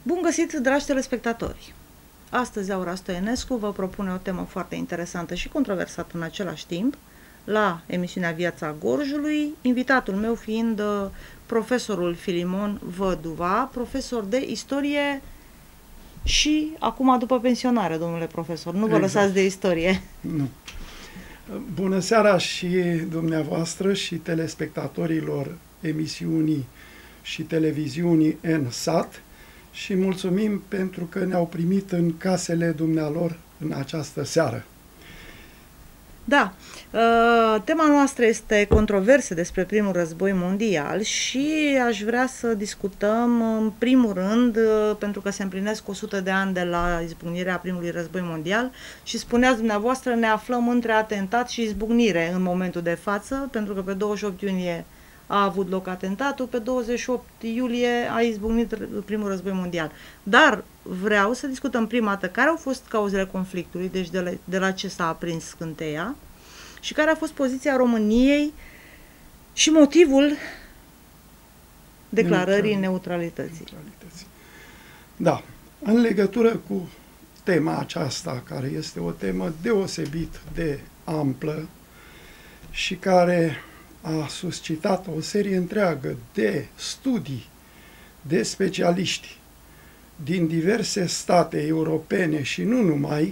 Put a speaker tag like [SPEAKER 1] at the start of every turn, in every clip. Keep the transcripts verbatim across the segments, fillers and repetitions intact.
[SPEAKER 1] Bun găsit, dragi telespectatori! Astăzi Aura Stoienescu vă propune o temă foarte interesantă și controversată în același timp la emisiunea Viața Gorjului, invitatul meu fiind profesorul Filimon Văduva, profesor de istorie și acum după pensionare, domnule profesor. Nu vă exact. Lăsați de istorie.
[SPEAKER 2] Nu. Bună seara și dumneavoastră și telespectatorilor emisiunii și televiziunii N S A T și mulțumim pentru că ne-au primit în casele dumnealor în această seară.
[SPEAKER 1] Da, uh, tema noastră este controverse despre primul război mondial și aș vrea să discutăm în primul rând, uh, pentru că se împlinesc o sută de ani de la izbucnirea primului război mondial și spuneați dumneavoastră, ne aflăm între atentat și izbucnire în momentul de față, pentru că pe douăzeci și opt iunie a avut loc atentatul, pe douăzeci și opt iulie a izbucnit primul război mondial. Dar vreau să discutăm prima dată care au fost cauzele conflictului, deci de la, de la ce s-a aprins scânteia și care a fost poziția României și motivul declarării neutralității.
[SPEAKER 2] neutralității. Da, în legătură cu tema aceasta, care este o temă deosebit de amplă și care a suscitat o serie întreagă de studii de specialiști din diverse state europene și nu numai,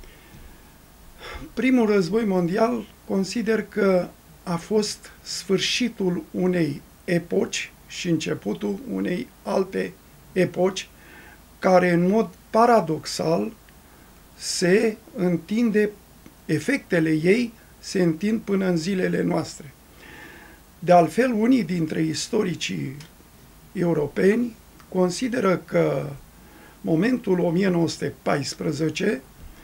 [SPEAKER 2] primul război mondial consider că a fost sfârșitul unei epoci și începutul unei alte epoci care în mod paradoxal se întinde, efectele ei se întind până în zilele noastre. De altfel, unii dintre istoricii europeni consideră că momentul o mie nouă sute paisprezece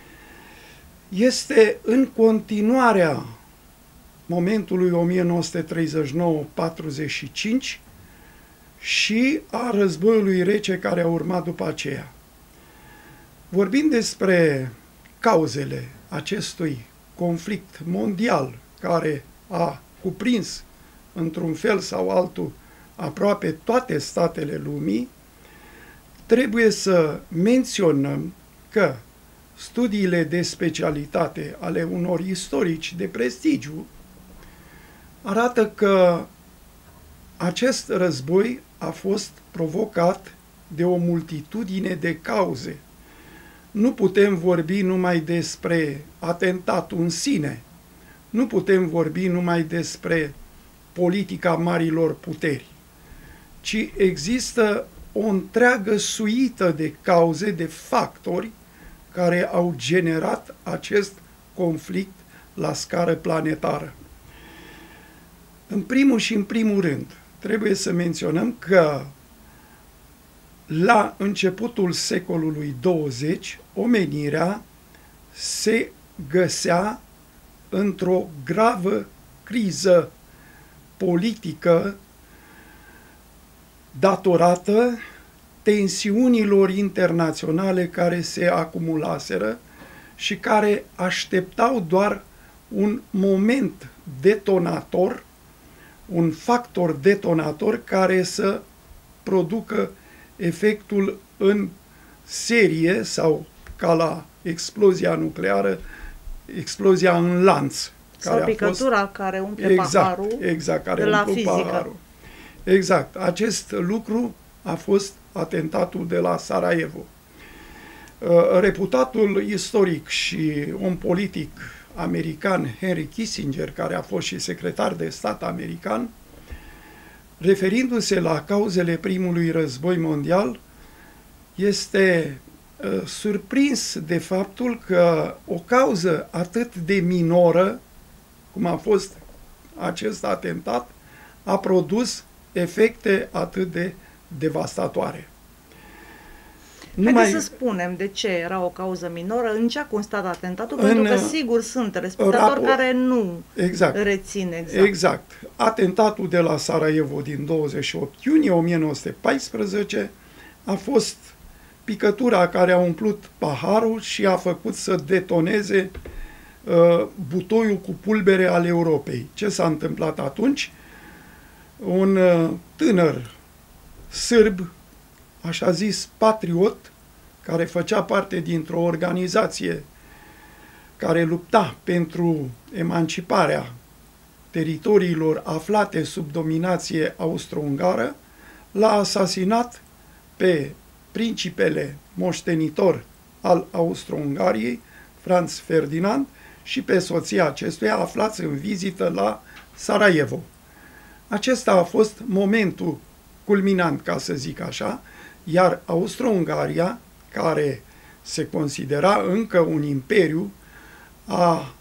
[SPEAKER 2] este în continuarea momentului o mie nouă sute treizeci și nouă patruzeci și cinci și a războiului rece care a urmat după aceea. Vorbind despre cauzele acestui conflict mondial care a cuprins într-un fel sau altul aproape toate statele lumii, trebuie să menționăm că studiile de specialitate ale unor istorici de prestigiu arată că acest război a fost provocat de o multitudine de cauze. Nu putem vorbi numai despre atentatul în sine, nu putem vorbi numai despre politica marilor puteri, ci există o întreagă suită de cauze, de factori care au generat acest conflict la scară planetară. În primul și în primul rând, trebuie să menționăm că la începutul secolului douăzeci, omenirea se găsea într-o gravă criză politică datorată tensiunilor internaționale care se acumulaseră și care așteptau doar un moment detonator, un factor detonator care să producă efectul în serie sau ca la explozia nucleară, explozia în lanț.
[SPEAKER 1] Sau care picătura fost, care umple
[SPEAKER 2] exact,
[SPEAKER 1] paharul
[SPEAKER 2] exact, care
[SPEAKER 1] de la
[SPEAKER 2] umplu
[SPEAKER 1] fizică.
[SPEAKER 2] Paharul. Exact. Acest lucru a fost atentatul de la Sarajevo. Reputatul istoric și om politic american Henry Kissinger, care a fost și secretar de stat american, referindu-se la cauzele primului război mondial, este uh, surprins de faptul că o cauză atât de minoră, cum a fost acest atentat, a produs efecte atât de devastatoare.
[SPEAKER 1] Haideți Numai... să spunem de ce era o cauză minoră, în ce a constat atentatul, în, pentru că sigur sunt telespectatori rapor... care nu exact. rețin exact.
[SPEAKER 2] Exact. Atentatul de la Sarajevo din douăzeci și opt iunie o mie nouă sute paisprezece a fost picătura care a umplut paharul și a făcut să detoneze uh, butoiul cu pulbere al Europei. Ce s-a întâmplat atunci? Un uh, tânăr sârb așa zis patriot, care făcea parte dintr-o organizație care lupta pentru emanciparea teritoriilor aflate sub dominație austro-ungară, l-a asasinat pe principele moștenitor al Austro-Ungariei, Franz Ferdinand, și pe soția acestuia, aflați în vizită la Sarajevo. Acesta a fost momentul culminant, ca să zic așa, iar Austro-Ungaria, care se considera încă un imperiu, a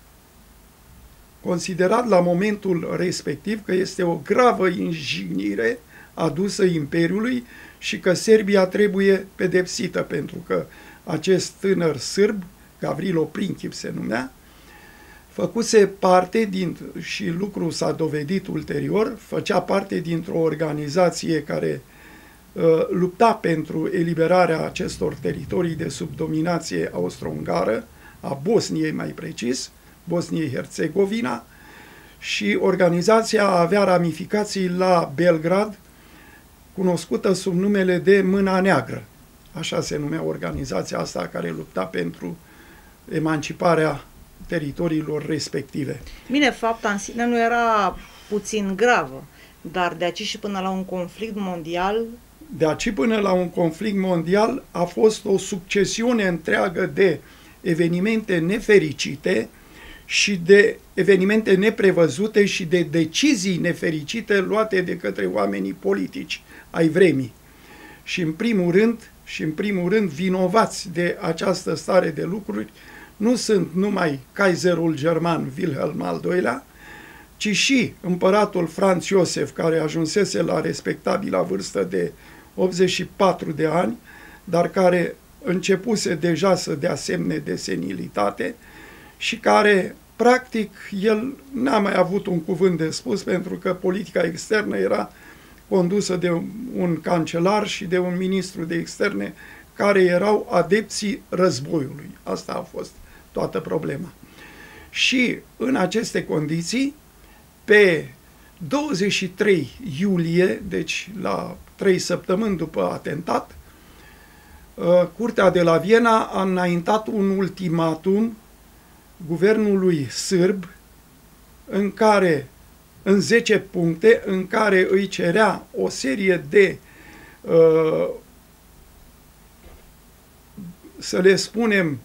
[SPEAKER 2] considerat la momentul respectiv că este o gravă injignire adusă Imperiului și că Serbia trebuie pedepsită, pentru că acest tânăr sârb, Gavrilo Princip se numea, făcuse parte, din, și lucrul s-a dovedit ulterior, făcea parte dintr-o organizație care uh, lupta pentru eliberarea acestor teritorii de sub dominație austro-ungară, a Bosniei mai precis, Bosniei-Herzegovina, și organizația avea ramificații la Belgrad, cunoscută sub numele de Mâna Neagră. Așa se numea organizația asta care lupta pentru emanciparea teritoriilor respective.
[SPEAKER 1] Bine, fapta în sine nu era puțin gravă, dar de aici și până la un conflict mondial...
[SPEAKER 2] De aici până la un conflict mondial a fost o succesiune întreagă de evenimente nefericite și de evenimente neprevăzute și de decizii nefericite luate de către oamenii politici ai vremii. Și în primul rând, și în primul rând vinovați de această stare de lucruri nu sunt numai Kaiserul german Wilhelm al doilea, ci și împăratul Franz Iosef, care ajunsese la respectabila vârstă de optzeci și patru de ani, dar care începuse deja să dea semne de senilitate și care, practic, el n-a mai avut un cuvânt de spus, pentru că politica externă era condusă de un cancelar și de un ministru de externe care erau adepții războiului. Asta a fost toată problema. Și în aceste condiții, pe douăzeci și trei iulie, deci la trei săptămâni după atentat, Curtea de la Viena a înaintat un ultimatum guvernului sârb în care, în zece puncte, în care îi cerea o serie de, să le spunem,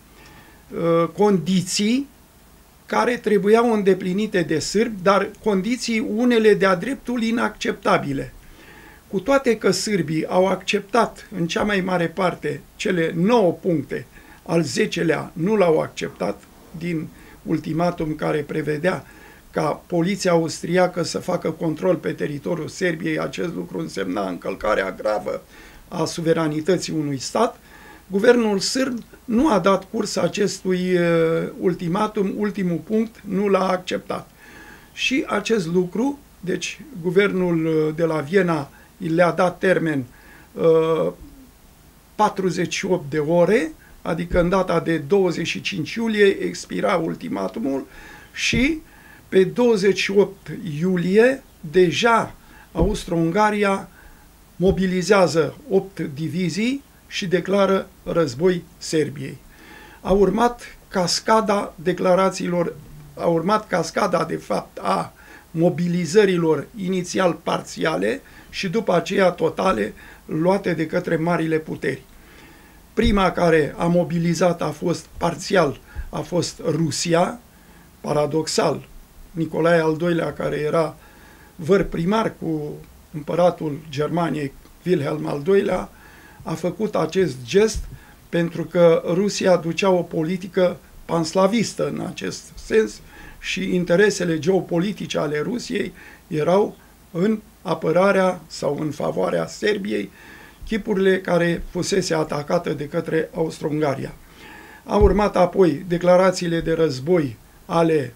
[SPEAKER 2] condiții care trebuiau îndeplinite de sârbi, dar condiții unele de-a dreptul inacceptabile. Cu toate că sârbii au acceptat în cea mai mare parte cele nouă puncte, al zecelea nu l-au acceptat, din ultimatum care prevedea ca poliția austriacă să facă control pe teritoriul Serbiei, acest lucru însemna încălcarea gravă a suveranității unui stat, guvernul sârb nu a dat curs acestui uh, ultimatum, ultimul punct nu l-a acceptat. Și acest lucru, deci guvernul de la Viena le-a dat termen uh, patruzeci și opt de ore, adică în data de douăzeci și cinci iulie expira ultimatumul și pe douăzeci și opt iulie deja Austro-Ungaria mobilizează opt divizii și declară război Serbiei. A urmat cascada declarațiilor, a urmat cascada de fapt a mobilizărilor inițial parțiale și după aceea totale luate de către marile puteri. Prima care a mobilizat a fost parțial, a fost Rusia, paradoxal. Nicolae al doilea, care era văr primar cu împăratul Germaniei, Wilhelm al doilea, a făcut acest gest pentru că Rusia ducea o politică panslavistă în acest sens și interesele geopolitice ale Rusiei erau în apărarea sau în favoarea Serbiei, chipurile care fusese atacată de către Austro-Ungaria. A urmat apoi declarațiile de război ale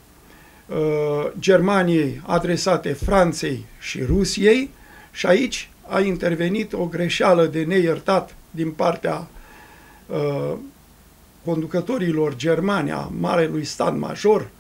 [SPEAKER 2] uh, Germaniei adresate Franței și Rusiei și aici a intervenit o greșeală de neiertat din partea uh, conducătorilor germani, a Marelui Stat Major,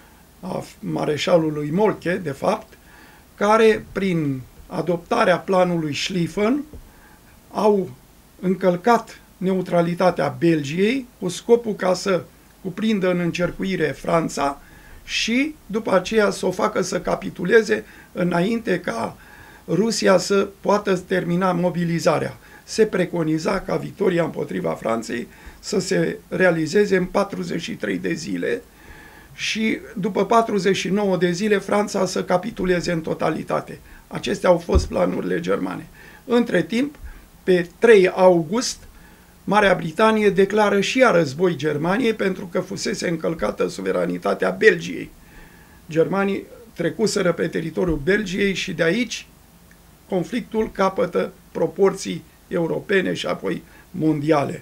[SPEAKER 2] a mareșalului Moltke, de fapt, care, prin adoptarea planului Schlieffen, au încălcat neutralitatea Belgiei cu scopul ca să cuprindă în încercuire Franța și după aceea să o facă să capituleze înainte ca Rusia să poată termina mobilizarea. Se preconiza ca victoria împotriva Franței să se realizeze în patruzeci și trei de zile și după patruzeci și nouă de zile Franța să capituleze în totalitate. Acestea au fost planurile germane. Între timp, pe trei august, Marea Britanie declară și ea război Germaniei pentru că fusese încălcată suveranitatea Belgiei. Germanii trecuseră pe teritoriul Belgiei și de aici conflictul capătă proporții europene și apoi mondiale.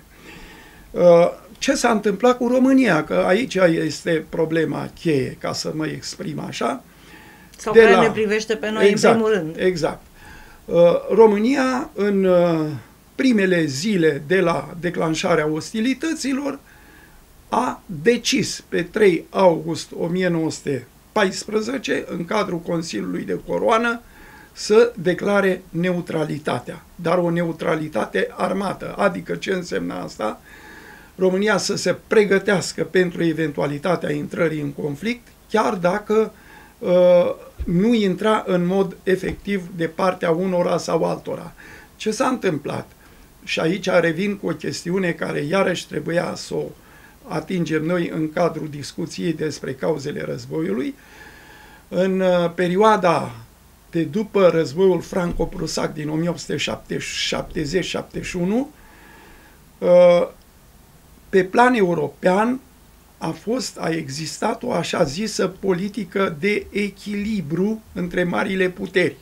[SPEAKER 2] Ce s-a întâmplat cu România? Că aici este problema cheie, ca să mă exprim așa.
[SPEAKER 1] Sau care la... ne privește pe noi
[SPEAKER 2] exact,
[SPEAKER 1] în primul rând.
[SPEAKER 2] Exact. România, în primele zile de la declanșarea ostilităților, a decis pe trei august o mie nouă sute paisprezece, în cadrul Consiliului de Coroană, să declare neutralitatea, dar o neutralitate armată. Adică ce înseamnă asta? România să se pregătească pentru eventualitatea intrării în conflict, chiar dacă uh, nu intra în mod efectiv de partea unora sau altora. Ce s-a întâmplat? Și aici revin cu o chestiune care iarăși trebuia să o atingem noi în cadrul discuției despre cauzele războiului. În uh, perioada de după războiul franco-prusac din o mie opt sute șaptezeci șaptezeci și unu, uh, pe plan european a fost, a existat o așa zisă politică de echilibru între marile puteri.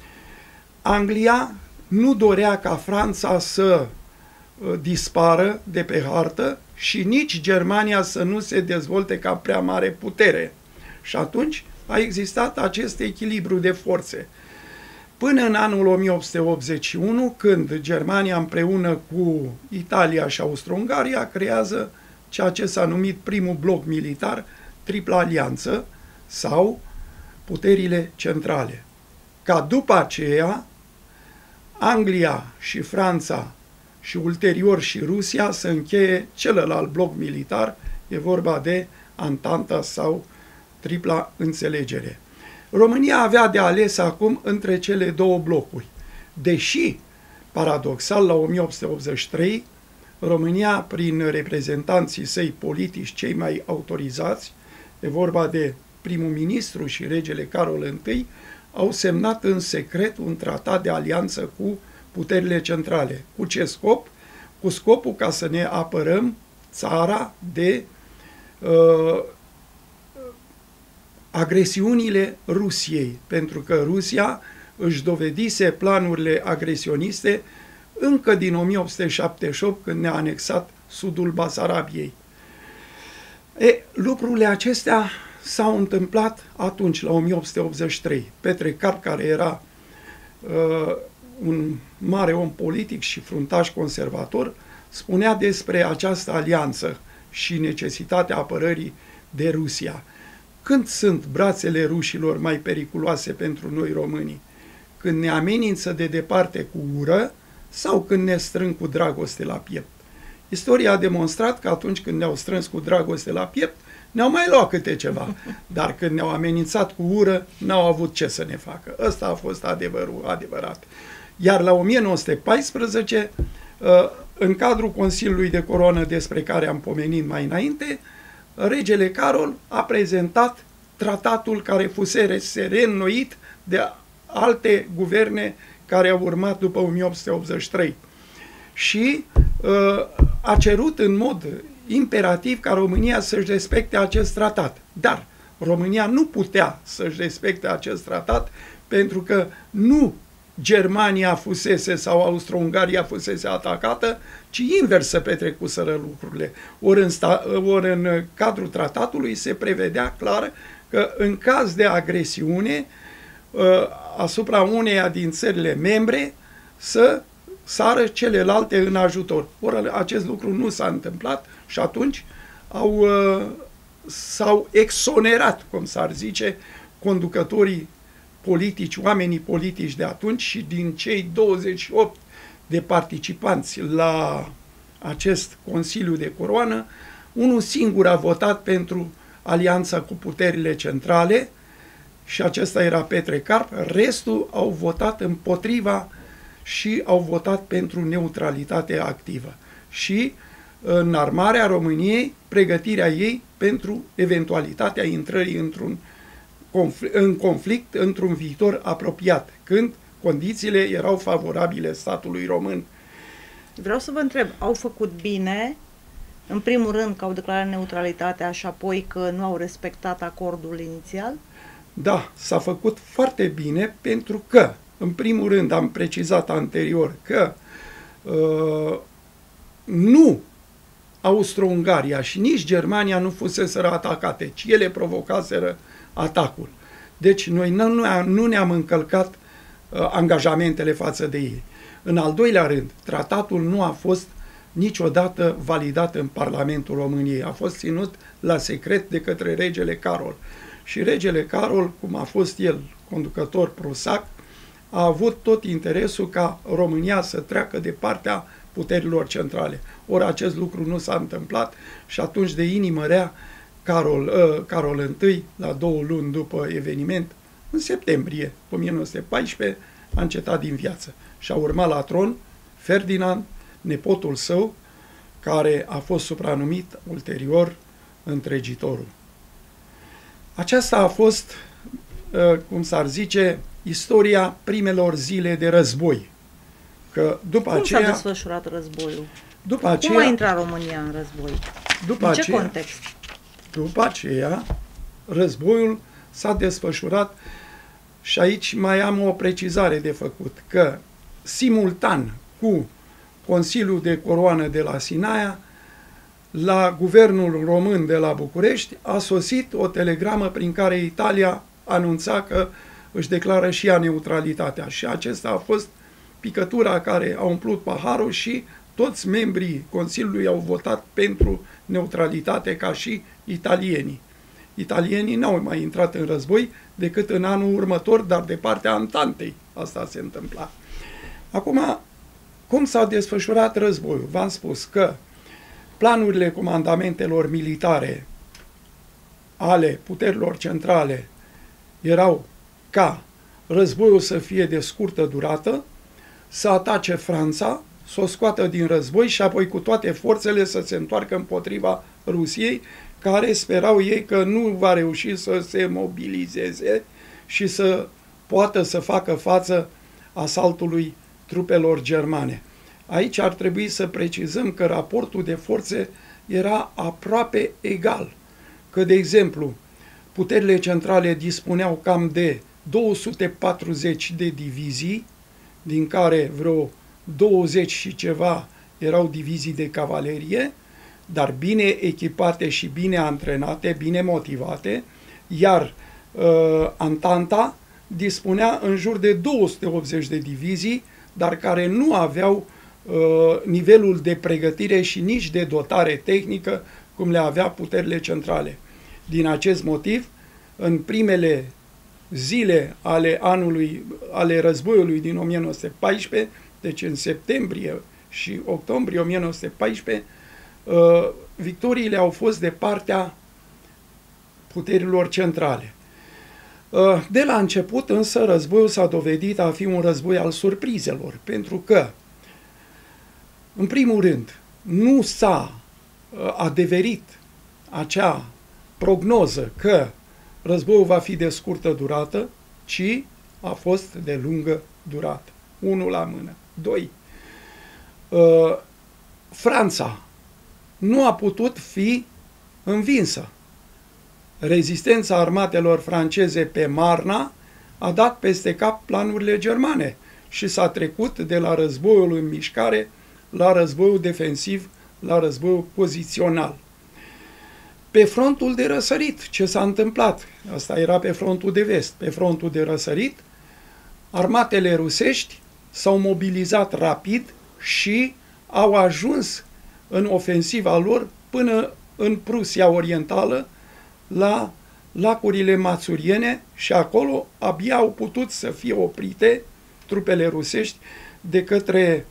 [SPEAKER 2] Anglia nu dorea ca Franța să uh, dispară de pe hartă și nici Germania să nu se dezvolte ca prea mare putere. Și atunci a existat acest echilibru de forțe. Până în anul o mie opt sute optzeci și unu, când Germania împreună cu Italia și Austro-Ungaria creează ceea ce s-a numit primul bloc militar, tripla alianță sau puterile centrale. Ca după aceea, Anglia și Franța și ulterior și Rusia să încheie celălalt bloc militar, e vorba de Antanta sau tripla înțelegere. România avea de ales acum între cele două blocuri. Deși, paradoxal, la o mie opt sute optzeci și trei, România, prin reprezentanții săi politici cei mai autorizați, e vorba de primul ministru și regele Carol I, au semnat în secret un tratat de alianță cu puterile centrale. Cu ce scop? Cu scopul ca să ne apărăm țara de uh, agresiunile Rusiei, pentru că Rusia își dovedise planurile agresioniste încă din o mie opt sute șaptezeci și opt, când ne-a anexat sudul Basarabiei. E, lucrurile acestea s-au întâmplat atunci, la o mie opt sute optzeci și trei. Petre Cap, care era uh, un mare om politic și fruntaș conservator, spunea despre această alianță și necesitatea apărării de Rusia. Când sunt brațele rușilor mai periculoase pentru noi românii? Când ne amenință de departe cu ură sau când ne strâng cu dragoste la piept? Istoria a demonstrat că atunci când ne-au strâns cu dragoste la piept, ne-au mai luat câte ceva, dar când ne-au amenințat cu ură, n-au avut ce să ne facă. Ăsta a fost adevărul adevărat. Iar la o mie nouă sute paisprezece, în cadrul Consiliului de Coroană despre care am pomenit mai înainte, regele Carol a prezentat tratatul care fusese reînnoit de alte guverne care au urmat după o mie opt sute optzeci și trei și uh, a cerut în mod imperativ ca România să-și respecte acest tratat. Dar România nu putea să-și respecte acest tratat pentru că nu Germania fusese sau Austro-Ungaria fusese atacată, ci invers se petrecuseră lucrurile. Ori în, sta, ori în cadrul tratatului se prevedea clar că în caz de agresiune uh, asupra uneia din țările membre să sară celelalte în ajutor. Ori acest lucru nu s-a întâmplat și atunci au, uh, s-au exonerat, cum s-ar zice, conducătorii politici, oamenii politici de atunci și din cei douăzeci și opt de participanți la acest Consiliu de Coroană, unul singur a votat pentru alianța cu puterile centrale și acesta era Petre Carp, restul au votat împotriva și au votat pentru neutralitate activă. Și înarmarea României, pregătirea ei pentru eventualitatea intrării într-un conflict, în conflict într-un viitor apropiat, când condițiile erau favorabile statului român.
[SPEAKER 1] Vreau să vă întreb, au făcut bine, în primul rând că au declarat neutralitatea și apoi că nu au respectat acordul inițial?
[SPEAKER 2] Da, s-a făcut foarte bine pentru că, în primul rând, am precizat anterior că uh, nu Austro-Ungaria și nici Germania nu fuseseră atacate, ci ele provocaseră atacul. Deci noi nu, nu ne-am încălcat uh, angajamentele față de ei. În al doilea rând, tratatul nu a fost niciodată validat în Parlamentul României. A fost ținut la secret de către regele Carol. Și regele Carol, cum a fost el conducător prusac, a avut tot interesul ca România să treacă de partea puterilor centrale. Ori acest lucru nu s-a întâmplat și atunci de inimă rea Carol, uh, Carol I, la două luni după eveniment, în septembrie o mie nouă sute paisprezece, a încetat din viață. Și a urmat la tron Ferdinand, nepotul său, care a fost supranumit ulterior întregitorul. Aceasta a fost, cum s-ar zice, istoria primelor zile de război. Că după
[SPEAKER 1] Cum
[SPEAKER 2] aceea,
[SPEAKER 1] s-a desfășurat războiul?
[SPEAKER 2] După aceea,
[SPEAKER 1] Cum a intrat România în război?
[SPEAKER 2] După
[SPEAKER 1] în ce
[SPEAKER 2] aceea,
[SPEAKER 1] context?
[SPEAKER 2] După aceea, războiul s-a desfășurat și aici mai am o precizare de făcut, că simultan cu Consiliul de Coroană de la Sinaia, la guvernul român de la București a sosit o telegramă prin care Italia anunța că își declară și ea neutralitatea. Și acesta a fost picătura care a umplut paharul și toți membrii Consiliului au votat pentru neutralitate ca și italienii. Italienii n-au mai intrat în război decât în anul următor, dar de partea Antantei asta se întâmpla. Acum, cum s-a desfășurat războiul? V-am spus că planurile comandamentelor militare ale puterilor centrale erau ca războiul să fie de scurtă durată, să atace Franța, să o scoată din război și apoi cu toate forțele să se întoarcă împotriva Rusiei, care sperau ei că nu va reuși să se mobilizeze și să poată să facă față asaltului trupelor germane. Aici ar trebui să precizăm că raportul de forțe era aproape egal. Că, de exemplu, puterile centrale dispuneau cam de două sute patruzeci de divizii, din care vreo douăzeci și ceva erau divizii de cavalerie, dar bine echipate și bine antrenate, bine motivate, iar uh, Antanta dispunea în jur de două sute optzeci de divizii, dar care nu aveau uh, nivelul de pregătire și nici de dotare tehnică cum le avea puterile centrale. Din acest motiv, în primele zile ale anului, ale războiului din o mie nouă sute paisprezece, deci în septembrie și octombrie o mie nouă sute paisprezece, uh, victoriile au fost de partea puterilor centrale. Uh, de la început, însă, războiul s-a dovedit a fi un război al surprizelor, pentru că, în primul rând, nu s-a uh, adeverit acea prognoză că războiul va fi de scurtă durată, ci a fost de lungă durată. Unul la mână. Doi. Uh, Franța nu a putut fi învinsă. Rezistența armatelor franceze pe Marna a dat peste cap planurile germane și s-a trecut de la războiul în mișcare la războiul defensiv, la războiul pozițional. Pe frontul de răsărit, ce s-a întâmplat? Asta era pe frontul de vest. Pe frontul de răsărit, armatele rusești s-au mobilizat rapid și au ajuns în ofensiva lor până în Prusia Orientală, la lacurile mațuriene, și acolo abia au putut să fie oprite trupele rusești de către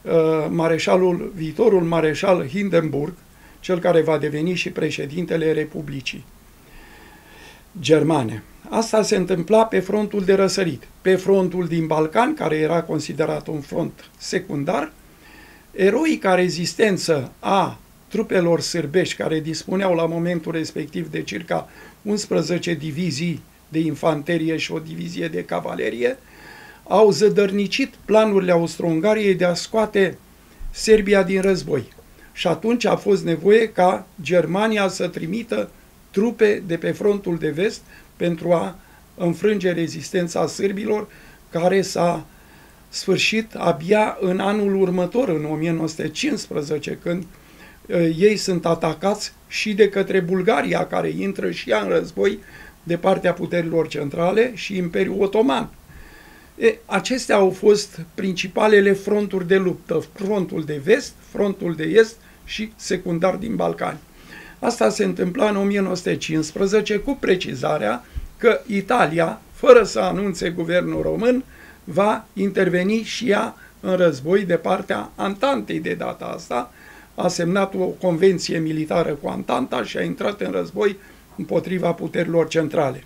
[SPEAKER 2] mareșalul, viitorul mareșal Hindenburg, cel care va deveni și președintele Republicii Germane. Asta se întâmpla pe frontul de răsărit. Pe frontul din Balcan, care era considerat un front secundar, eroica rezistență a trupelor sârbești, care dispuneau la momentul respectiv de circa unsprezece divizii de infanterie și o divizie de cavalerie, au zădărnicit planurile Austro-Ungariei de a scoate Serbia din război. Și atunci a fost nevoie ca Germania să trimită trupe de pe frontul de vest pentru a înfrânge rezistența sârbilor, care s-a sfârșit abia în anul următor, în o mie nouă sute cincisprezece, când ei sunt atacați și de către Bulgaria, care intră și ea în război de partea puterilor centrale, și Imperiul Otoman. E, acestea au fost principalele fronturi de luptă, frontul de vest, frontul de est și secundar din Balcani. Asta se întâmpla în o mie nouă sute cincisprezece, cu precizarea că Italia, fără să anunțe guvernul român, va interveni și ea în război de partea Antantei de data asta. A semnat o convenție militară cu Antanta și a intrat în război împotriva puterilor centrale.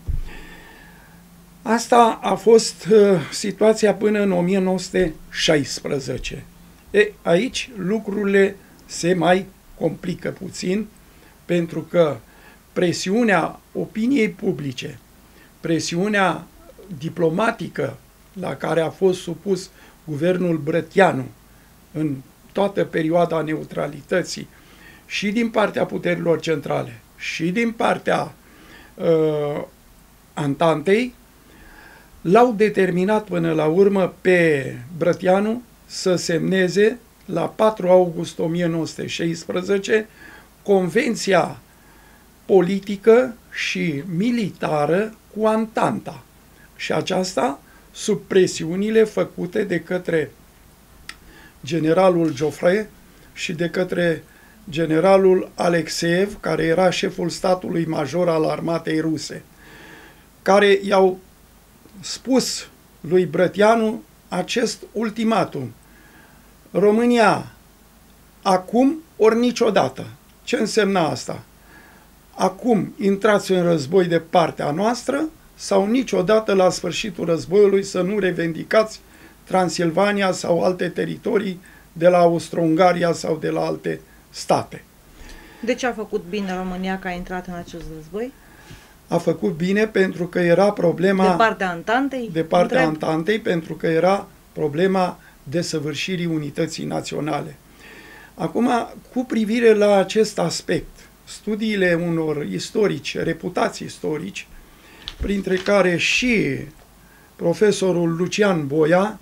[SPEAKER 2] Asta a fost uh, situația până în o mie nouă sute șaisprezece. E, aici lucrurile se mai complică puțin, pentru că presiunea opiniei publice, presiunea diplomatică la care a fost supus guvernul Brătianu în toată perioada neutralității, și din partea puterilor centrale, și din partea uh, Antantei, l-au determinat până la urmă pe Brătianu să semneze la patru august o mie nouă sute șaisprezece convenția politică și militară cu Antanta. Și aceasta sub presiunile făcute de către generalul Joffre și de către generalul Alexeev, care era șeful statului major al armatei ruse, care i-au spus lui Brătianu acest ultimatum: România acum ori niciodată. Ce însemna asta? Acum intrați în război de partea noastră sau niciodată la sfârșitul războiului să nu revendicați Transilvania sau alte teritorii de la Austro-Ungaria sau de la alte state.
[SPEAKER 1] De ce a făcut bine România că a intrat în acest război?
[SPEAKER 2] A făcut bine pentru că era problema...
[SPEAKER 1] De partea Antantei?
[SPEAKER 2] De partea
[SPEAKER 1] întreb.
[SPEAKER 2] Antantei, pentru că era problema desăvârșirii unității naționale. Acum, cu privire la acest aspect, studiile unor istorici, reputați istorici, printre care și profesorul Lucian Boia,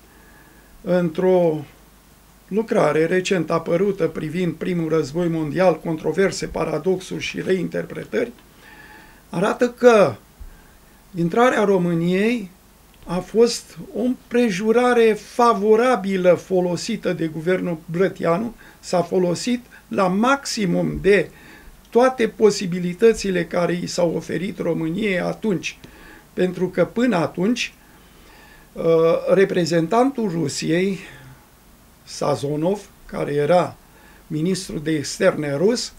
[SPEAKER 2] într-o lucrare recent apărută privind primul război mondial, controverse, paradoxuri și reinterpretări, arată că intrarea României a fost o împrejurare favorabilă folosită de guvernul Brătianu, s-a folosit la maximum de toate posibilitățile care i s-au oferit României atunci, pentru că până atunci reprezentantul Rusiei, Sazonov, care era ministru de externe rus,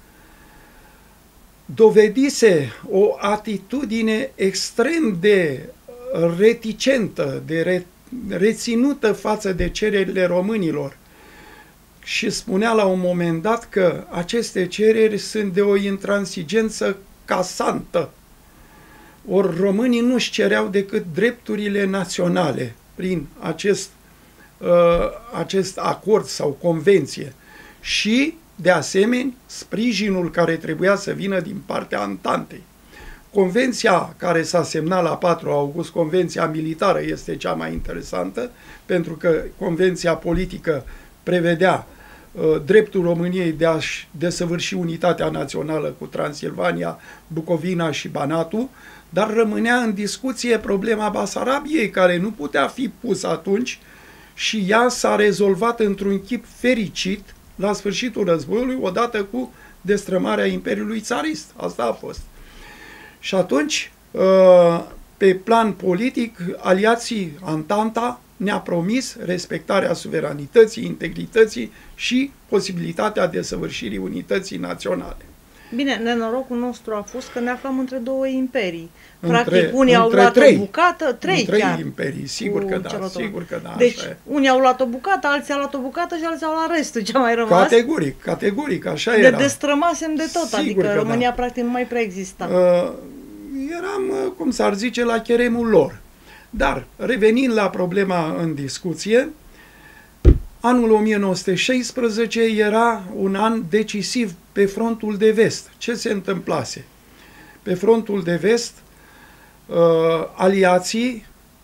[SPEAKER 2] dovedise o atitudine extrem de reticentă, de re, reținută față de cererile românilor și spunea la un moment dat că aceste cereri sunt de o intransigență casantă. Ori românii nu-și cereau decât drepturile naționale prin acest, uh, acest acord sau convenție și, de asemenea, sprijinul care trebuia să vină din partea Antantei. Convenția care s-a semnat la patru august, convenția militară, este cea mai interesantă, pentru că convenția politică prevedea uh, dreptul României de a-și desăvârși unitatea națională cu Transilvania, Bucovina și Banatul, dar rămânea în discuție problema Basarabiei, care nu putea fi pusă atunci, și ea s-a rezolvat într-un chip fericit la sfârșitul războiului, odată cu destrămarea Imperiului Țarist. Asta a fost. Și atunci, pe plan politic, aliații Antanta ne-a promis respectarea suveranității, integrității și posibilitatea desăvârșirii unității naționale.
[SPEAKER 1] Bine, nenorocul nostru a fost că ne aflăm între două imperii.
[SPEAKER 2] Între,
[SPEAKER 1] Practic, unii au luat
[SPEAKER 2] trei,
[SPEAKER 1] o bucată, trei
[SPEAKER 2] trei
[SPEAKER 1] chiar.
[SPEAKER 2] imperii, sigur că da,
[SPEAKER 1] celălalt.
[SPEAKER 2] sigur că da.
[SPEAKER 1] Deci,
[SPEAKER 2] așa e.
[SPEAKER 1] unii au luat o bucată, alții au luat o bucată și alții au luat restul ce a mai rămas.
[SPEAKER 2] Categoric, categoric, așa
[SPEAKER 1] De
[SPEAKER 2] era.
[SPEAKER 1] destrămasem de tot,
[SPEAKER 2] Sigur
[SPEAKER 1] adică
[SPEAKER 2] că
[SPEAKER 1] România
[SPEAKER 2] da.
[SPEAKER 1] practic nu mai prea exista.
[SPEAKER 2] Uh, eram, uh, cum s-ar zice, la cheremul lor. Dar, revenind la problema în discuție, anul o mie nouă sute șaisprezece era un an decisiv pe frontul de vest. Ce se întâmplase? Pe frontul de vest, uh, aliații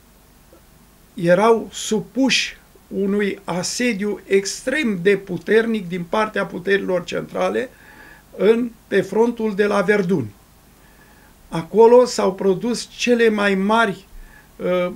[SPEAKER 2] erau supuși unui asediu extrem de puternic din partea puterilor centrale în, pe frontul de la Verdun. Acolo s-au produs cele mai mari uh,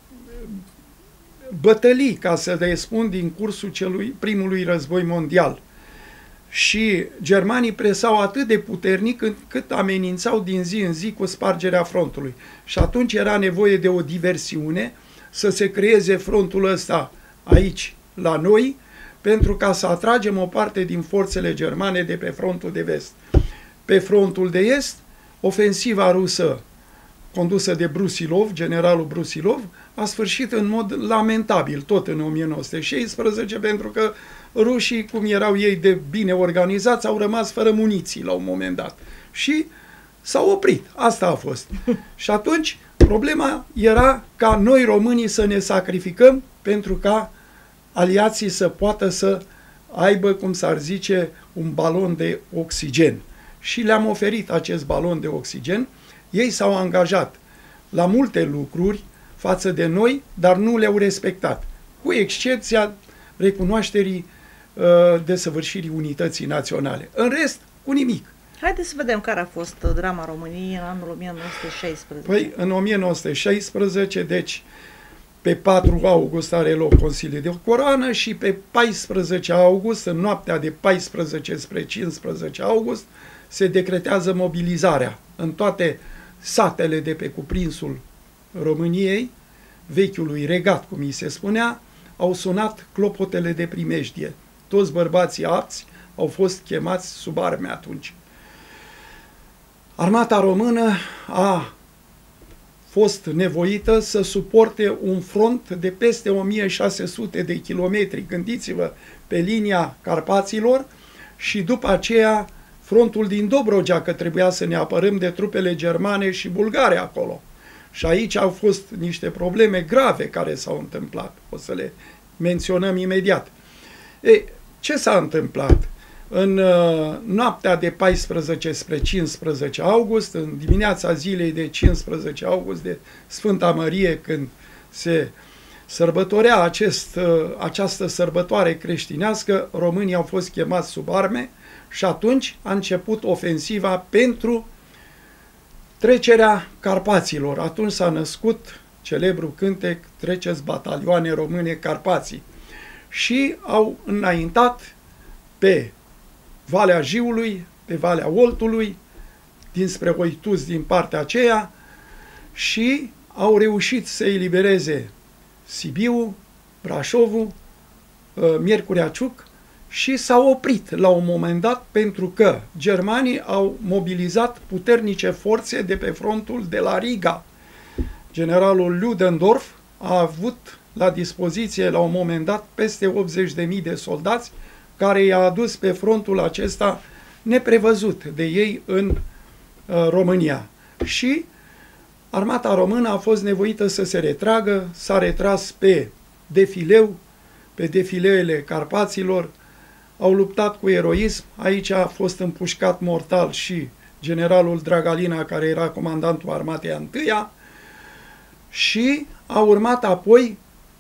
[SPEAKER 2] bătălii, ca să le spun, din cursul celui, primului război mondial. Și germanii presau atât de puternic încât amenințau din zi în zi cu spargerea frontului. Și atunci era nevoie de o diversiune, să se creeze frontul ăsta aici, la noi, pentru ca să atragem o parte din forțele germane de pe frontul de vest. Pe frontul de est, ofensiva rusă condusă de Brusilov, generalul Brusilov, a sfârșit în mod lamentabil, tot în o mie nouă sute șaisprezece, pentru că rușii, cum erau ei de bine organizați, au rămas fără muniții la un moment dat. Și s-au oprit. Asta a fost. Și atunci, problema era ca noi românii să ne sacrificăm pentru ca aliații să poată să aibă, cum s-ar zice, un balon de oxigen. Și le-am oferit acest balon de oxigen. Ei s-au angajat la multe lucruri față de noi, dar nu le-au respectat, cu excepția recunoașterii uh, desăvârșirii unității naționale. În rest, cu nimic.
[SPEAKER 1] Haideți să vedem care a fost drama României în anul o mie nouă sute șaisprezece.
[SPEAKER 2] Păi, în o mie nouă sute șaisprezece, deci, pe patru august are loc Consiliul de Coroană și pe paisprezece august, în noaptea de paisprezece spre cincisprezece august, se decretează mobilizarea în toate satele de pe cuprinsul României, vechiului regat, cum îi se spunea, au sunat clopotele de primejdie. Toți bărbații apți au fost chemați sub arme atunci. Armata română a fost nevoită să suporte un front de peste o mie șase sute de kilometri, gândiți-vă, pe linia Carpaților, și după aceea frontul din Dobrogea, că trebuia să ne apărăm de trupele germane și bulgare acolo. Și aici au fost niște probleme grave care s-au întâmplat. O să le menționăm imediat. E, ce s-a întâmplat? În uh, noaptea de paisprezece spre cincisprezece august, în dimineața zilei de cincisprezece august, de Sfânta Mărie, când se sărbătorea acest, uh, această sărbătoare creștinească, românii au fost chemați sub arme și atunci a început ofensiva pentru trecerea Carpaților. Atunci s-a născut celebrul cântec "Treceți batalioane române Carpații" și au înaintat pe Valea Jiului, pe Valea Oltului, dinspre Oituz din partea aceea, și au reușit să elibereze Sibiu, Brașovul, Miercurea Ciuc, și s-au oprit la un moment dat pentru că germanii au mobilizat puternice forțe de pe frontul de la Riga. Generalul Ludendorff a avut la dispoziție la un moment dat peste optzeci de mii de soldați, care i-a adus pe frontul acesta neprevăzut de ei în uh, România. Și armata română a fost nevoită să se retragă, s-a retras pe defileu, pe defileele Carpaților, au luptat cu eroism. Aici a fost împușcat mortal și generalul Dragalina, care era comandantul armatei a întâia, și a urmat apoi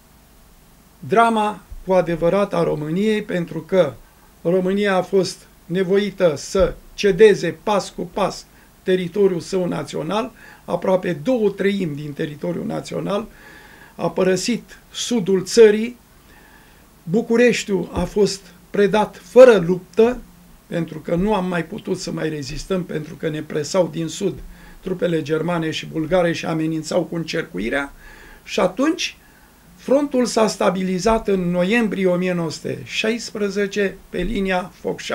[SPEAKER 2] drama cu adevărat a României, pentru că România a fost nevoită să cedeze pas cu pas teritoriul său național, aproape două treimi din teritoriul național, a părăsit sudul țării, Bucureștiul a fost predat fără luptă, pentru că nu am mai putut să mai rezistăm, pentru că ne presau din sud trupele germane și bulgare și amenințau cu încercuirea, și atunci Frontul s-a stabilizat în noiembrie o mie nouă sute șaisprezece pe linia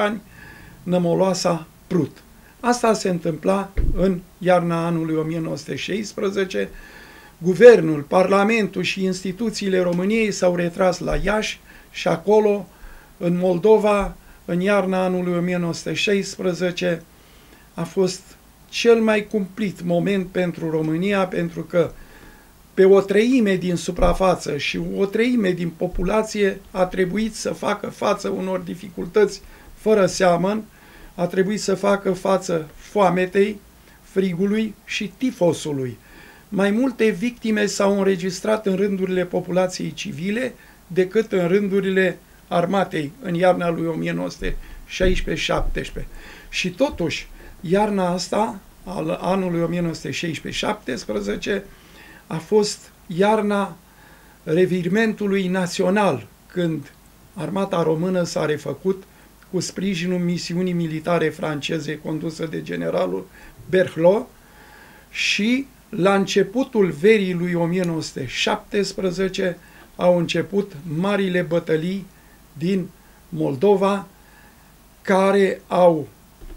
[SPEAKER 2] Focșani-Nămoloasa-Prut. Asta se întâmpla în iarna anului o mie nouă sute șaisprezece. Guvernul, Parlamentul și instituțiile României s-au retras la Iași și acolo, în Moldova, în iarna anului o mie nouă sute șaisprezece, a fost cel mai cumplit moment pentru România, pentru că pe o treime din suprafață și o treime din populație a trebuit să facă față unor dificultăți fără seamăn, a trebuit să facă față foametei, frigului și tifosului. Mai multe victime s-au înregistrat în rândurile populației civile decât în rândurile armatei în iarna lui o mie nouă sute șaisprezece șaptesprezece. Și totuși, iarna asta, al anului o mie nouă sute șaisprezece șaptesprezece, a fost iarna revirmentului național, când armata română s-a refăcut cu sprijinul misiunii militare franceze condusă de generalul Berthelot și la începutul verii lui o mie nouă sute șaptesprezece au început marile bătălii din Moldova, care au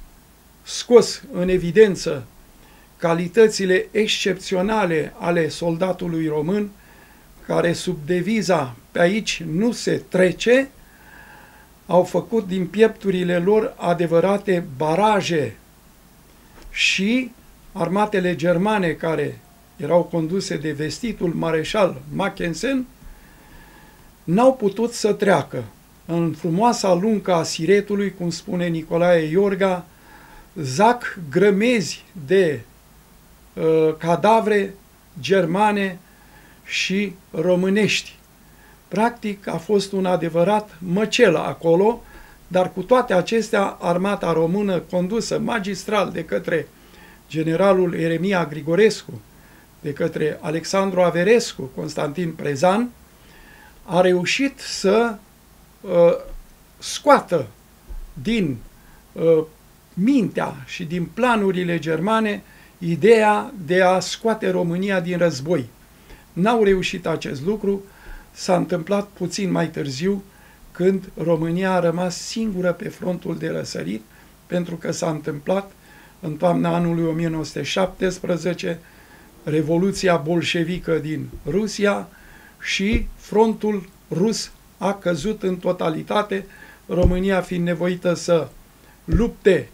[SPEAKER 2] scos în evidență calitățile excepționale ale soldatului român, care sub deviza "pe aici nu se trece", au făcut din piepturile lor adevărate baraje, și armatele germane, care erau conduse de vestitul mareșal Mackensen, n-au putut să treacă. În frumoasa luncă a Siretului, cum spune Nicolae Iorga, zac grămezi de uh, cadavre germane și românești. Practic a fost un adevărat măcel acolo, dar cu toate acestea, armata română, condusă magistral de către generalul Eremia Grigorescu, de către Alexandru Averescu, Constantin Prezan, a reușit să uh, scoată din uh, mintea și din planurile germane ideea de a scoate România din război. N-au reușit acest lucru, s-a întâmplat puțin mai târziu, când România a rămas singură pe frontul de răsărit, pentru că s-a întâmplat în toamna anului o mie nouă sute șaptesprezece Revoluția bolșevică din Rusia și frontul rus a căzut în totalitate, România fiind nevoită să lupte,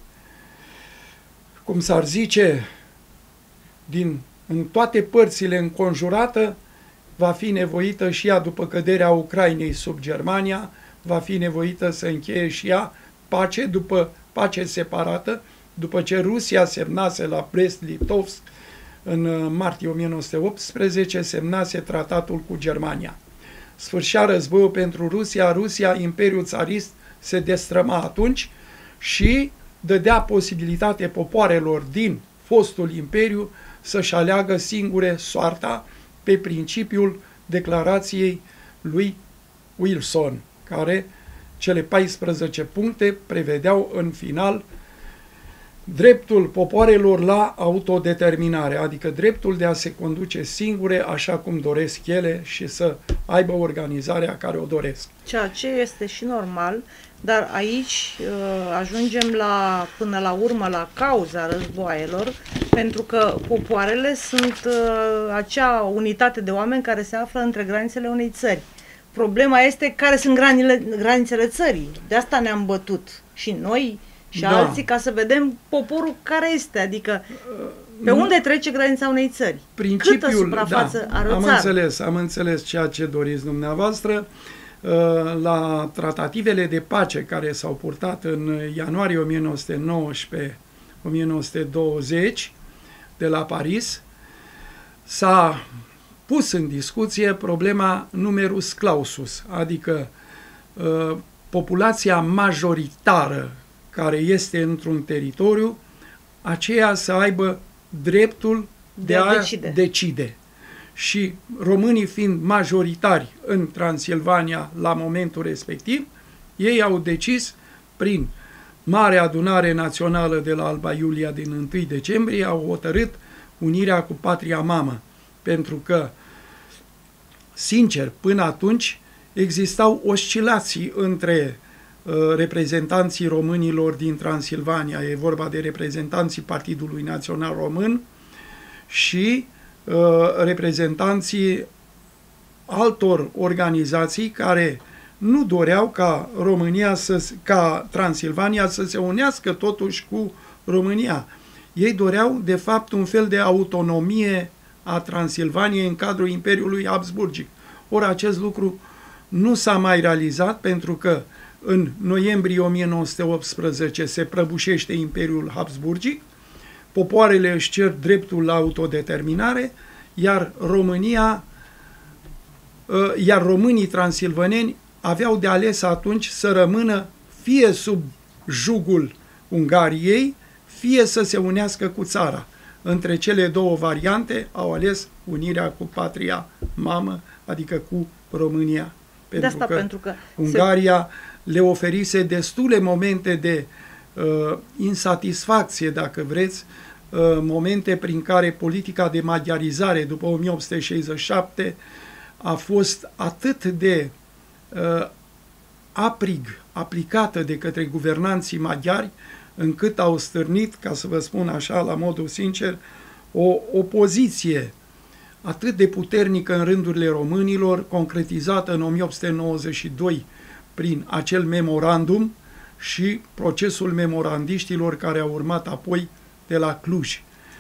[SPEAKER 2] cum s-ar zice, din, în toate părțile înconjurată, va fi nevoită și ea, după căderea Ucrainei sub Germania, va fi nevoită să încheie și ea pace, după pace separată, după ce Rusia semnase la Brest-Litovsk în martie o mie nouă sute optsprezece, semnase tratatul cu Germania. Sfârșea războiul pentru Rusia, Rusia, Imperiul Țarist, se destrăma atunci și dădea posibilitate popoarelor din fostul imperiu să-și aleagă singure soarta pe principiul declarației lui Wilson, care cele paisprezece puncte prevedeau în final dreptul popoarelor la autodeterminare, adică dreptul de a se conduce singure așa cum doresc ele și să aibă organizarea care o doresc.
[SPEAKER 1] Ceea ce este și normal, dar aici ajungem la, până la urmă la cauza războaielor, pentru că popoarele sunt acea unitate de oameni care se află între granițele unei țări. Problema este care sunt granile, granițele țării. De asta ne-am bătut și noi și da. alții, ca să vedem poporul care este, adică pe uh, unde trece granița unei țări.
[SPEAKER 2] Principiul,
[SPEAKER 1] câtă suprafață
[SPEAKER 2] da,
[SPEAKER 1] are o
[SPEAKER 2] am
[SPEAKER 1] țară.
[SPEAKER 2] înțeles, am înțeles ceea ce doriți dumneavoastră. La tratativele de pace care s-au purtat în ianuarie o mie nouă sute nouăsprezece - o mie nouă sute douăzeci de la Paris, s-a pus în discuție problema numerus clausus, adică uh, populația majoritară care este într-un teritoriu, aceea să aibă dreptul de, de a decide. decide. Și românii fiind majoritari în Transilvania la momentul respectiv, ei au decis prin Mare Adunare Națională de la Alba Iulia din întâi decembrie, au hotărât unirea cu patria mamă, pentru că sincer, până atunci existau oscilații între uh, reprezentanții românilor din Transilvania, e vorba de reprezentanții Partidului Național Român și uh, reprezentanții altor organizații care nu doreau ca România să, ca Transilvania să se unească totuși cu România. Ei doreau, de fapt, un fel de autonomie a Transilvaniei în cadrul Imperiului Habsburgic. Ori acest lucru nu s-a mai realizat pentru că în noiembrie o mie nouă sute optsprezece se prăbușește Imperiul Habsburgic, popoarele își cer dreptul la autodeterminare, iar România, iar românii transilvaneni aveau de ales atunci să rămână fie sub jugul Ungariei, fie să se unească cu țara. Între cele două variante au ales unirea cu patria mamă, adică cu România. Pentru,
[SPEAKER 1] de asta,
[SPEAKER 2] că,
[SPEAKER 1] pentru că
[SPEAKER 2] Ungaria se... le oferise destule momente de uh, insatisfacție, dacă vreți, uh, momente prin care politica de maghiarizare după o mie opt sute șaizeci și șapte a fost atât de uh, aprig aplicată de către guvernanții maghiari, încât au stârnit, ca să vă spun așa, la modul sincer, o opoziție atât de puternică în rândurile românilor, concretizată în o mie opt sute nouăzeci și doi prin acel memorandum și procesul memorandiștilor care a urmat apoi de la Cluj.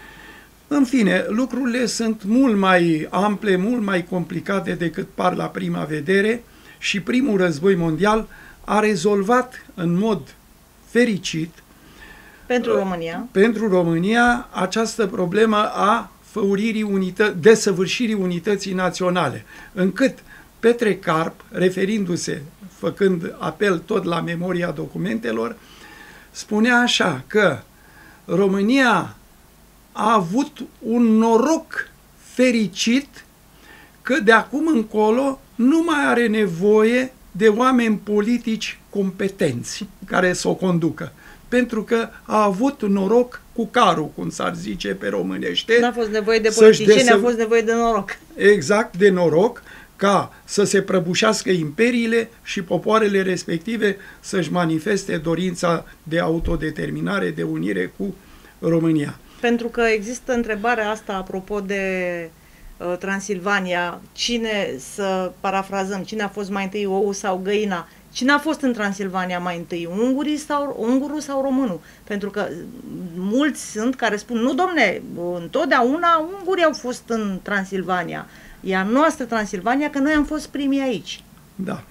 [SPEAKER 2] În fine, lucrurile sunt mult mai ample, mult mai complicate decât par la prima vedere și primul război mondial a rezolvat în mod fericit
[SPEAKER 1] pentru România,
[SPEAKER 2] pentru România această problemă a făuririi unită- desăvârșirii unității naționale, încât Petre Carp, referindu-se, făcând apel tot la memoria documentelor, spunea așa că România a avut un noroc fericit că de acum încolo nu mai are nevoie de oameni politici competenți care să o conducă, pentru că a avut noroc cu carul, cum s-ar zice pe românește.
[SPEAKER 1] N-a fost nevoie de politicieni, desă... a fost nevoie de noroc.
[SPEAKER 2] Exact, de noroc, ca să se prăbușească imperiile și popoarele respective să-și manifeste dorința de autodeterminare, de unire cu România.
[SPEAKER 1] Pentru că există întrebarea asta apropo de uh, Transilvania, cine, să parafrazăm, cine a fost mai întâi ou sau găina? Cine a fost în Transilvania mai întâi, ungurii sau, ungurul sau românul? Pentru că mulți sunt care spun, nu domne, întotdeauna ungurii au fost în Transilvania. E a noastră Transilvania, că noi am fost primii aici.
[SPEAKER 2] Da.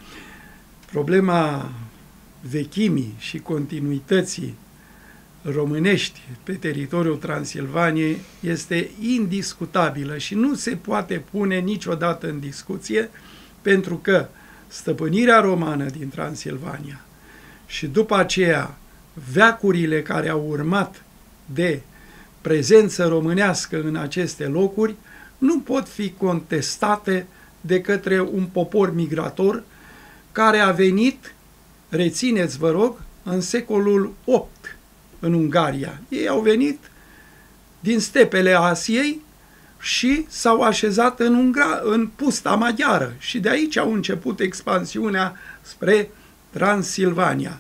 [SPEAKER 2] Problema vechimii și continuității românești pe teritoriul Transilvaniei este indiscutabilă și nu se poate pune niciodată în discuție, pentru că stăpânirea romană din Transilvania și după aceea veacurile care au urmat de prezență românească în aceste locuri nu pot fi contestate de către un popor migrator care a venit, rețineți vă rog, în secolul opt în Ungaria. Ei au venit din stepele Asiei și s-au așezat în, Ungra, în pusta maghiară și de aici au început expansiunea spre Transilvania.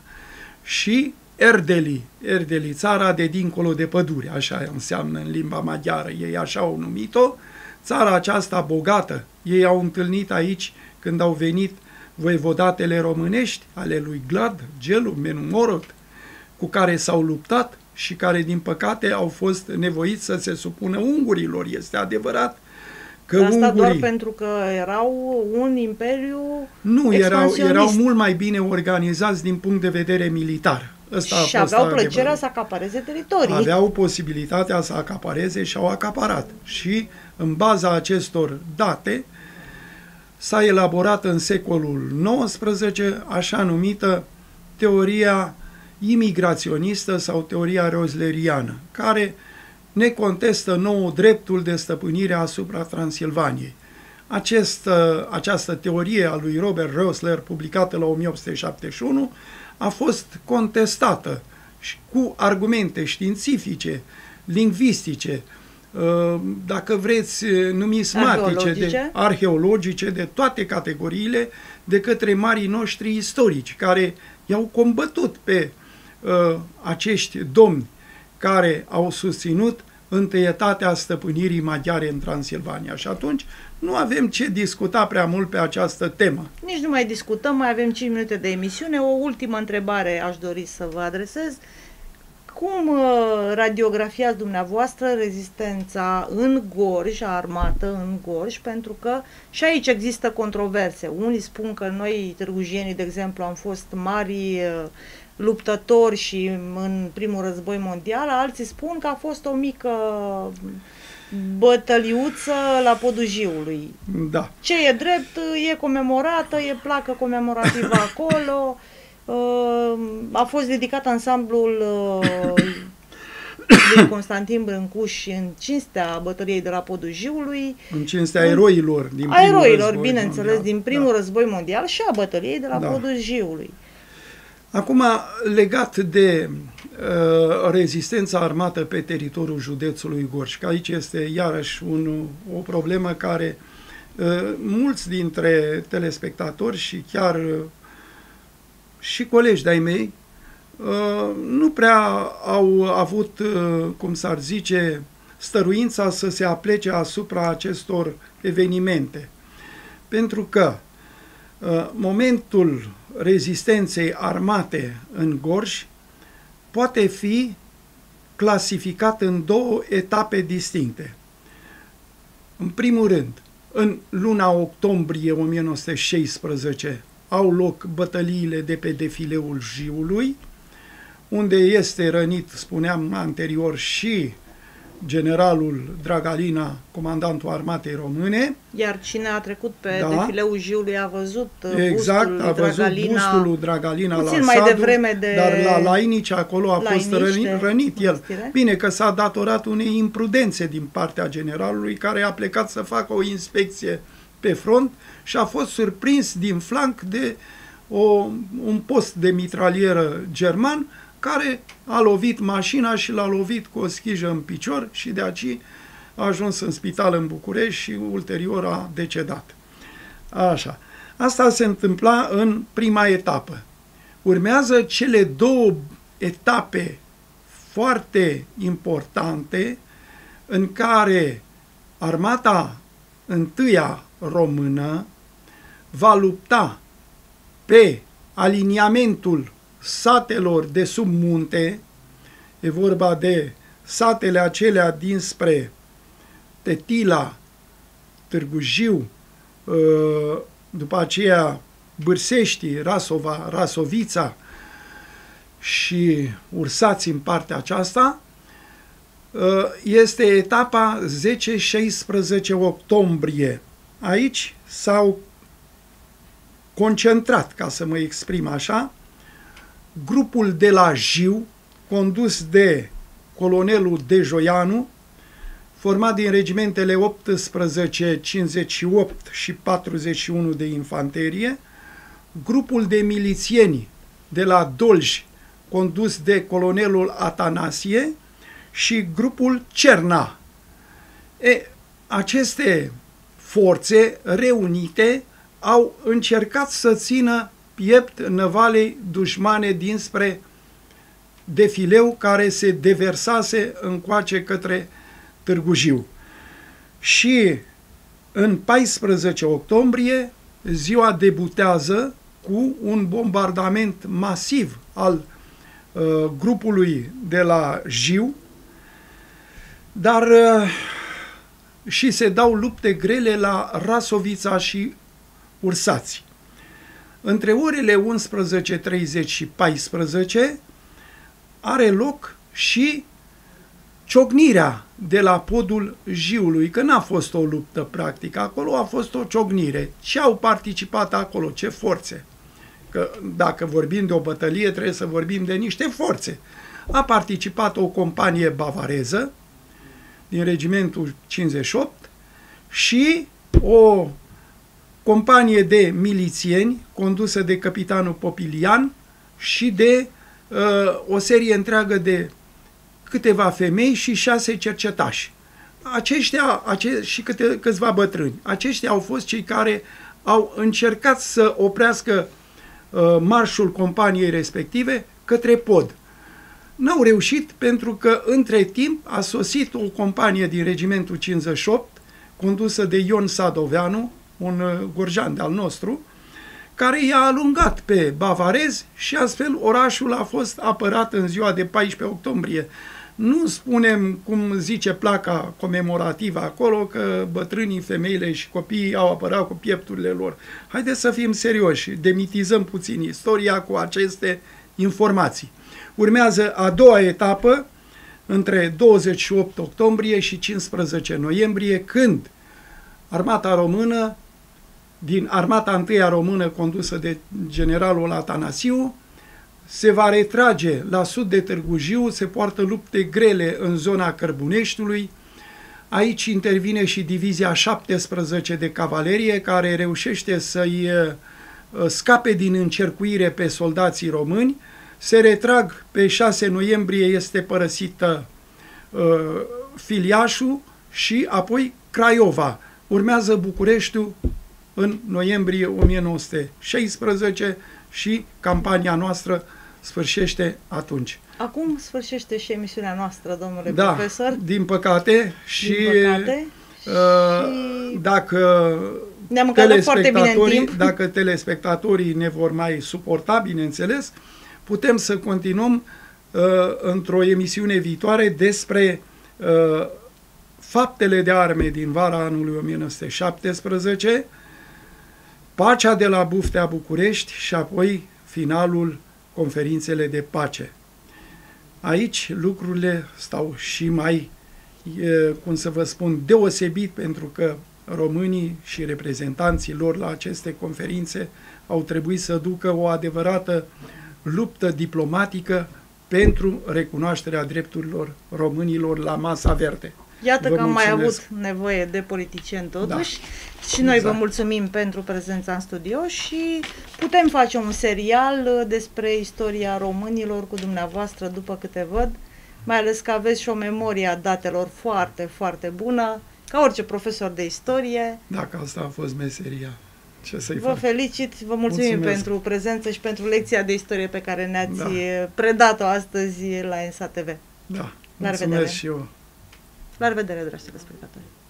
[SPEAKER 2] Și Erdeli, Erdeli, țara de dincolo de pădure, așa înseamnă în limba maghiară, ei așa au numit-o, țara aceasta bogată, ei au întâlnit aici când au venit voievodatele românești ale lui Glad, Gelu, Menumorod, cu care s-au luptat și care, din păcate, au fost nevoiți să se supună ungurilor. Este adevărat că
[SPEAKER 1] asta
[SPEAKER 2] ungurii...
[SPEAKER 1] doar pentru că erau un imperiu
[SPEAKER 2] Nu, erau, erau mult mai bine organizați din punct de vedere militar. Ăsta
[SPEAKER 1] și aveau plăcerea să acapareze teritorii.
[SPEAKER 2] Aveau posibilitatea să acapareze și au acaparat. Și în baza acestor date s-a elaborat în secolul nouăsprezece așa numită teoria imigraționistă sau teoria rosleriană, care ne contestă nouă dreptul de stăpânire asupra Transilvaniei. Acest, această teorie a lui Robert Rosler, publicată la o mie opt sute șaptezeci și unu, a fost contestată și cu argumente științifice, lingvistice, dacă vreți, numismatice,
[SPEAKER 1] arheologice.
[SPEAKER 2] de, arheologice, de toate categoriile, de către marii noștri istorici, care i-au combătut pe uh, acești domni care au susținut întâietatea stăpânirii maghiare în Transilvania. Și atunci nu avem ce discuta prea mult pe această temă.
[SPEAKER 1] Nici nu mai discutăm, mai avem cinci minute de emisiune. O ultimă întrebare aș dori să vă adresez. Cum uh, radiografiați dumneavoastră rezistența în Gorj, armată în Gorj, pentru că și aici există controverse. Unii spun că noi, târgujienii, de exemplu, am fost mari uh, luptători și în primul război mondial, alții spun că a fost o mică bătăliuță la podul Jiului.
[SPEAKER 2] Da.
[SPEAKER 1] Ce e drept, e comemorată, e placă comemorativă acolo. A fost dedicat ansamblul lui Constantin Brâncuș în cinstea bătăliei de la podul Jiului.
[SPEAKER 2] În cinstea eroilor din
[SPEAKER 1] a
[SPEAKER 2] primul
[SPEAKER 1] eroilor,
[SPEAKER 2] război
[SPEAKER 1] bineînțeles,
[SPEAKER 2] mondial.
[SPEAKER 1] din primul
[SPEAKER 2] Da.
[SPEAKER 1] război mondial și a bătăliei de la
[SPEAKER 2] Da.
[SPEAKER 1] podul Jiului.
[SPEAKER 2] Acum, legat de uh, rezistența armată pe teritoriul județului Gorj, că aici este iarăși un, o problemă care uh, mulți dintre telespectatori și chiar uh, și colegi de-ai mei uh, nu prea au avut, uh, cum s-ar zice, stăruința să se aplece asupra acestor evenimente. Pentru că uh, momentul rezistenței armate în Gorj poate fi clasificat în două etape distincte. În primul rând, în luna octombrie o mie nouă sute șaisprezece au loc bătăliile de pe defileul Jiului, unde este rănit, spuneam anterior, și generalul Dragalina, comandantul armatei române.
[SPEAKER 1] Iar cine a trecut pe
[SPEAKER 2] Da.
[SPEAKER 1] defileul Jiului a văzut
[SPEAKER 2] Exact,
[SPEAKER 1] bustul
[SPEAKER 2] a văzut
[SPEAKER 1] Dragalina,
[SPEAKER 2] bustul lui Dragalina la
[SPEAKER 1] puțin mai
[SPEAKER 2] Sadu,
[SPEAKER 1] devreme de
[SPEAKER 2] dar la Lainici acolo a fost
[SPEAKER 1] Lainici,
[SPEAKER 2] rănit,
[SPEAKER 1] de
[SPEAKER 2] rănit el.
[SPEAKER 1] mănăstire.
[SPEAKER 2] Bine că s-a datorat unei imprudențe din partea generalului, care a plecat să facă o inspecție pe front și a fost surprins din flanc de o, un post de mitralieră german, care a lovit mașina și l-a lovit cu o schijă în picior și de aici a ajuns în spital în București și ulterior a decedat. Așa. Asta se întâmpla în prima etapă. Urmează cele două etape foarte importante în care armata întâia română va lupta pe aliniamentul satelor de sub munte, e vorba de satele acelea dinspre Tetila, Târgu Jiu, după aceea Bârsești, Rasova, Rasovița și Ursați în partea aceasta, este etapa zece șaisprezece octombrie. Aici s-au concentrat, ca să mă exprim așa, grupul de la Jiu, condus de colonelul Dejoianu, format din regimentele optsprezece, cincizeci și opt și patruzeci și unu de infanterie, grupul de milițieni de la Dolj, condus de colonelul Atanasie, și grupul Cerna. E, aceste forțe reunite au încercat să țină piept năvalei dușmane dinspre defileu care se deversase încoace către Târgu Jiu. Și în paisprezece octombrie ziua debutează cu un bombardament masiv al uh, grupului de la Jiu, dar uh, și se dau lupte grele la Rasovița și Ursați. Între orele unsprezece treizeci și paisprezece are loc și ciocnirea de la podul Jiului, că n-a fost o luptă practică, acolo a fost o ciocnire. Ce au participat acolo? Ce forțe? Că dacă vorbim de o bătălie, trebuie să vorbim de niște forțe. A participat o companie bavareză din regimentul cincizeci și opt și o companie de milițieni condusă de capitanul Popilian și de uh, o serie întreagă de câteva femei și șase cercetași. aceștia, ace și câte, câțiva bătrâni, aceștia au fost cei care au încercat să oprească uh, marșul companiei respective către pod. N-au reușit pentru că între timp a sosit o companie din regimentul cincizeci și opt, condusă de Ion Sadoveanu, un uh, gorjan de-al nostru, care i-a alungat pe bavarezi și astfel orașul a fost apărat în ziua de paisprezece octombrie. Nu spunem, cum zice placa comemorativă acolo, că bătrânii, femeile și copiii au apărat cu piepturile lor. Haideți să fim serioși, demitizăm puțin istoria cu aceste informații. Urmează a doua etapă, între douăzeci și opt octombrie și cincisprezece noiembrie, când armata română, din armata întâia română condusă de generalul Atanasiu, se va retrage la sud de Târgu Jiu, se poartă lupte grele în zona Cărbuneștiului. Aici intervine și divizia șaptesprezece de cavalerie, care reușește să-i scape din încercuire pe soldații români. Se retrag, pe șase noiembrie este părăsită uh, Filiașul și apoi Craiova. Urmează Bucureștiul în noiembrie o mie nouă sute șaisprezece și campania noastră sfârșește atunci.
[SPEAKER 1] Acum sfârșește și emisiunea noastră, domnule
[SPEAKER 2] da,
[SPEAKER 1] profesor.
[SPEAKER 2] din păcate. Și,
[SPEAKER 1] din păcate.
[SPEAKER 2] Uh, și... dacă
[SPEAKER 1] ne-am foarte bine în timp.
[SPEAKER 2] Dacă telespectatorii ne vor mai suporta, bineînțeles, putem să continuăm uh, într-o emisiune viitoare despre uh, faptele de arme din vara anului o mie nouă sute șaptesprezece, pacea de la Buftea București și apoi finalul conferințele de pace. Aici lucrurile stau și mai, e, cum să vă spun, deosebit, pentru că românii și reprezentanții lor la aceste conferințe au trebuit să ducă o adevărată luptă diplomatică pentru recunoașterea drepturilor românilor la masa verde.
[SPEAKER 1] Iată vă că am mulțumesc. mai avut nevoie de politicieni totuși, da, și noi exact. Vă mulțumim pentru prezența în studio și putem face un serial despre istoria românilor cu dumneavoastră după câte văd, mai ales că aveți și o memorie a datelor foarte, foarte bună, ca orice profesor de istorie.
[SPEAKER 2] Dacă asta a fost meseria. Ce să-i
[SPEAKER 1] vă
[SPEAKER 2] fac?
[SPEAKER 1] felicit, vă mulțumim Mulțumesc. pentru prezență și pentru lecția de istorie pe care ne-ați
[SPEAKER 2] da.
[SPEAKER 1] predat-o astăzi la ENSA T V.
[SPEAKER 2] Da,
[SPEAKER 1] la
[SPEAKER 2] mulțumesc
[SPEAKER 1] revedere.
[SPEAKER 2] și eu.
[SPEAKER 1] La revedere, dragi telespectatori!